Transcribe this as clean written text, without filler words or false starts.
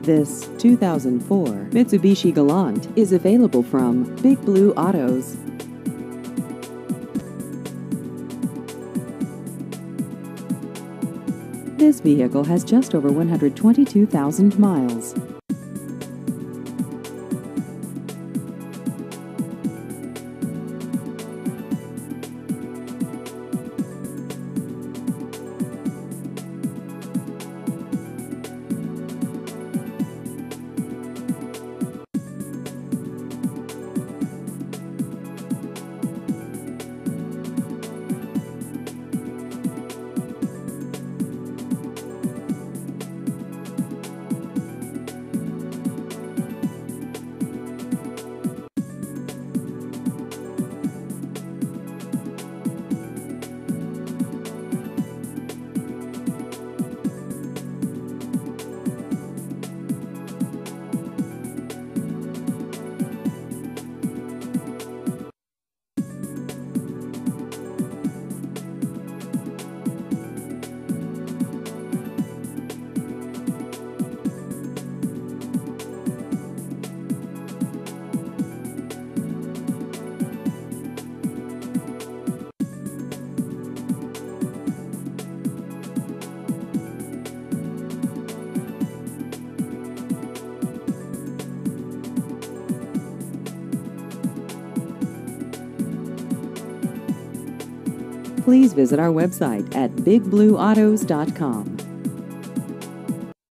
This 2004 Mitsubishi Galant is available from Big Blue Autos. This vehicle has just over 122,000 miles. Please visit our website at bigblueautos.com.